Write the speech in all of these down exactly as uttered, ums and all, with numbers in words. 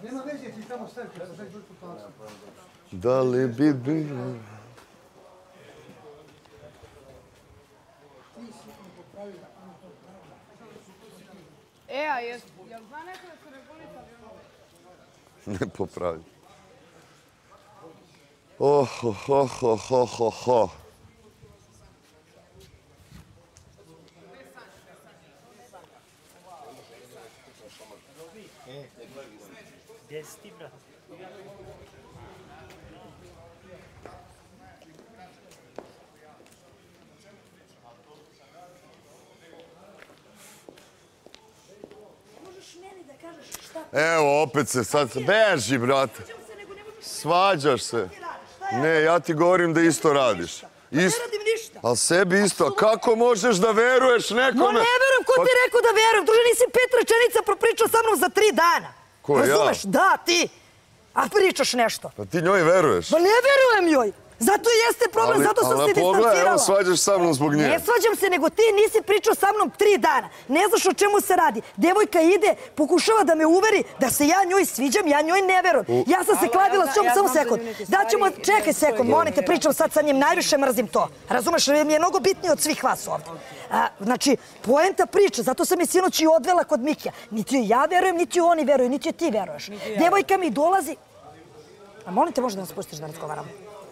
Nema veze, ti tamo stavi, kada stavi dođu palca. Da li bi bilo... E, a jel zna neko da su regulisali ono? Ne popravi. Oh, oh, oh, oh, oh, oh, oh. Gdje si ti, brate? Možeš meni da kažeš šta... Evo, opet se sad... Beži, brate. Svađaš se. Ne, ja ti govorim da isto radiš. Ne radim ništa. Ali sebi isto. A kako možeš da veruješ nekome? No ne verujem, ko ti je rekao da verujem? Druže, nisi pet rečenica propričao sa mnom za tri dana. Ko, ja? Razumeš? Da, ti. A pričaš nešto. Pa ti njoj veruješ? Pa ne verujem joj. Zato jeste problem, zato sam se distancirala. Ali pogledaj, evo svađaš sa mnom zbog nje. Ne svađam se, nego ti nisi pričao sa mnom tri dana. Ne znaš o čemu se radi. Devojka ide, pokušava da me uveri da se ja njoj sviđam, ja njoj ne verujem. Ja sam se kladila s njom, samo sekund. Daćemo, čekaj sekund, molim te, pričam sad sa njim, najviše mrzim to. Razumeš, mi je mnogo bitnije od svih vas ovdje. Znači, poenta priča, zato sam je sinoć i odvela kod Mikija. Niti joj ja verujem, niti joj oni veruju, niti joj ti veruješ. Devojka mi dolazi... A molim te, možda nas pustiš da razgovaramo?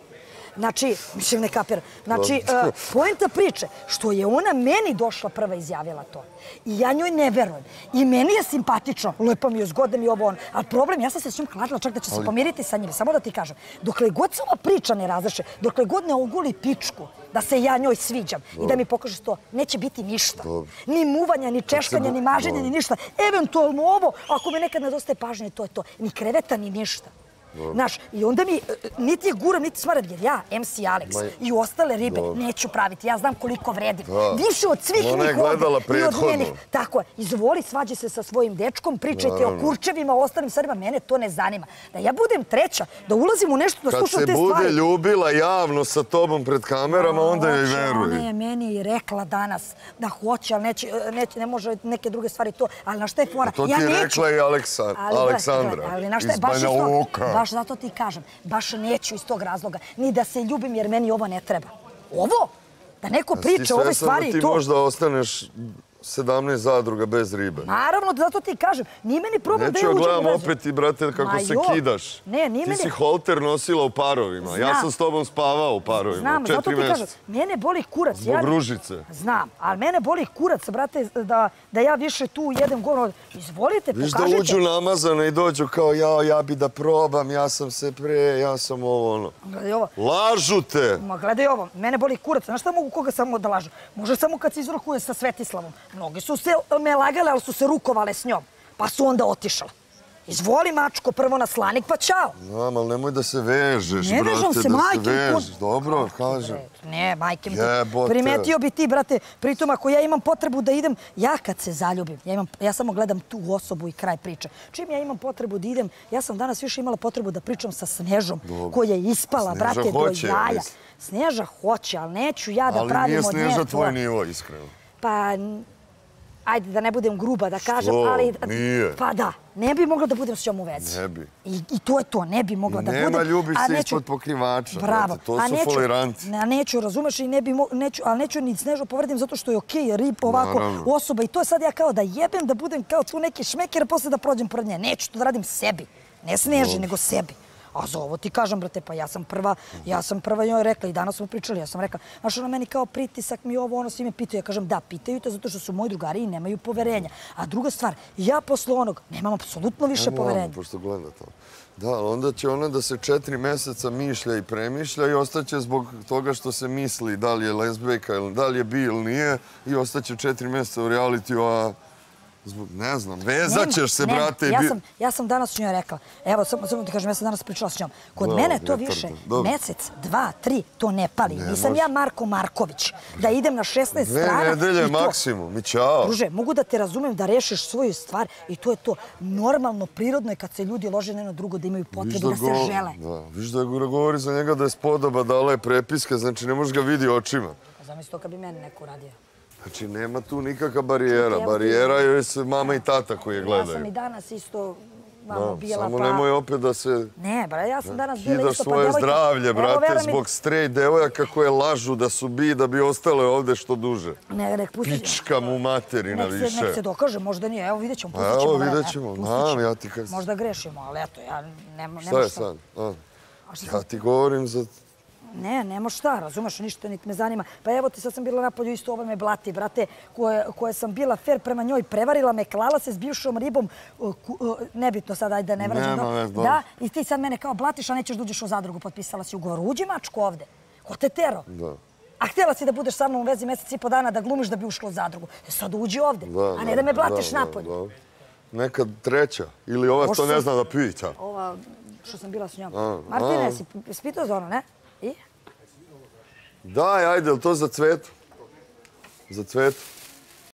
Znači, mislim ne kapiram. Znači, poenta priče, što je ona meni došla prva izjavila to. I ja njoj ne verujem. I meni je simpatično, lepo mi je, zgodno mi je ovo ono. Ali problem, ja sam se s njom kladila čak da će se pomiriti sa njim. Samo da ti kažem, dokle god se ova priča ne razreše, dokle god ne oguli pičku, da se ja njoj sviđam i da mi pokažeš to, neće biti ništa. Ni muvanja, ni češkanja, ni maženja, ni ništa. Eventualno ovo, ako me nekad nedostaje pažnje, to je to. Ni kreveta, ni ništa. Znaš, i onda mi, niti je guram, niti smaram, jer ja, em ce Alex i ostale ribe neću praviti. Ja znam koliko vredim. Više od svih njih ovdje i od njenih. Tako je, izvoli, svađi se sa svojim dečkom, pričajte o kurčevima, o ostalim stvarima, mene to ne zanima. Da ja budem treća, da ulazim u nešto, da slušam te stvari. Kad se bude ljubila javno sa tobom pred kamerama, onda joj veruj. Ona je meni i rekla danas da hoće, ali ne može neke druge stvari to. Ali na šta je fora? To ti je rekla i Aleksandra iz Banja Luka. Baš zato ti kažem, baš neću iz tog razloga. Ni da se ljubim jer meni ovo ne treba. Ovo? Da neko priča o ove stvari i to... Ti možda ostaneš sedamnaest zadruga bez ribe. Naravno, zato ti kažem. Nije meni problem da ja uđem u vezu. Neću gledam opet i, brate, kako se kidaš. Ti si holter nosila u parovima. Ja sam s tobom spavao u parovima. Znam, zato ti kažem. Mene boli kurac. Zbog ružice. Znam, ali mene boli kurac, brate, da ja više tu jedem govno. Izvolite, pokažite. Viš da uđu namazane i dođu kao ja, ja bi da probam, ja sam se pre, ja sam ovo ono. Gledaj ovo. Lažu te! Ma gledaj ovo, mene boli kurac. Znaš šta mogu koga samo da lažu? Može samo kad se izrukuje sa Svetislavom. Mnogi su se me lagale, ali su se rukovale s njom. Pa su onda otišale. Izvoli, mačko, prvo na slanik, pa čao. Znam, ali nemoj da se vežeš, brate. Ne vežam se, majke. Dobro, kažem. Ne, majke mi. Primetio bi ti, brate, pritom ako ja imam potrebu da idem, ja kad se zaljubim, ja samo gledam tu osobu i kraj priče. Čim ja imam potrebu da idem, ja sam danas više imala potrebu da pričam sa Snežom, koja je ispala, brate, do jaja. Sneža hoće, ali neću ja da pravim od nje. Ali nije Sneža tvoj nivo, iskreno. Pa, ajde da ne budem gruba da kažem, ali... Nije. Pa da, ne bi mogla da budem s njom u vezi. Ne bi. I to je to, ne bi mogla da budem. Nema ljubiš se ispod pokrivača. Bravo. To su foliranti. A neću, razumeš, ali neću ni Snežo povredim zato što je okej, rib, ovako, osoba. I to je sad ja kao da jebem, da budem kao tu neki šmeker, a posle da prođem pored nje. Neću to da radim sebi. Ne Sneži, nego sebi. A za ovo ti kažem, brate, pa ja sam prva, ja sam prva njoj rekla i danas smo pričali, ja sam rekla, znaš, ona meni kao pritisak mi ovo, ono, svi me pitaju. Ja kažem, da, pitaju te zato što su moji drugari i nemaju poverenja. A druga stvar, ja posle onog nemam apsolutno više poverenja. Ajmo, pošto gleda to. Da, onda će ona da se četiri meseca mišlja i premišlja i ostaće zbog toga što se misli da li je lezbejka ili da li je bi ili nije i ostaće četiri meseca u realitiju, a... Ne znam, vezat ćeš se, brate. Ja sam danas s njoj rekla, evo, samo ti kažem, ja sam danas pričala s njom. Kod mene to više, mesec, dva, tri, to ne pali. Nisam ja Marko Marković, da idem na šesnaest strana. Dve nedelje maksimum i čao. Druže, mogu da te razumem da rešiš svoju stvar i to je to. Normalno, prirodno je kad se ljudi lože na jedno drugo da imaju potrebu da se žele. Viš da govori za njega da je spodoba, dala je prepiske, znači ne možeš ga vidi očima. Zamisli to kad bi meni neko uradio. Znači, nema tu nikakva barijera. Barijera je se mama i tata koji je gledaju. Ja sam i danas isto vamo Da, bila, samo pa... nemoj opet da se Ne, bra, ja sam danas bila kidaš isto, pa svoje devojka... zdravlje, Evo, brate, veruj mi- zbog strejt devojaka koje lažu da su bi da bi ostale ovde što duže. Ne, nek pusti. Pička mu materina Nek se, više. nek se dokaže, možda nije. Evo, vidjet ćemo, Pa pustit ćemo. evo, vreme, vidjet ćemo. pustit Znam, ćemo. ja ti kažem. Možda grešimo, ali eto, ja nema, Šta nema je šta. sad? A? A šta Ja sad? ti govorim za... Ne, nema šta, razumeš, ništa niti me zanima. Pa evo ti, sad sam bila napolju, isto ova me blati, brate, koje, koje sam bila fair prema njoj, prevarila me, klala se s bivšom ribom, uh, ku- uh, nebitno sad, ajde da ne vrađam. Nema do- veze, dobro. Da, i ti sad mene kao blatiš, a nećeš da uđeš u zadrugu, potpisala si ugovor. Uđi mačku ovde, ko te tero. Da. A htjela si da budeš sa mnom u vezi mjesec i po dana, da glumiš da bi ušla u zadrugu. E sad uđi ovde, Da, a ne da me blatiš da, napolju. da, da. Nekad treća. Ili ova Možda što ne sam- zna da pita. Ova, što sam bila s njom. A, Martine, a. si ispitao za ono, ne? I? Daj, ajde, je li to za cvet? Za cvet?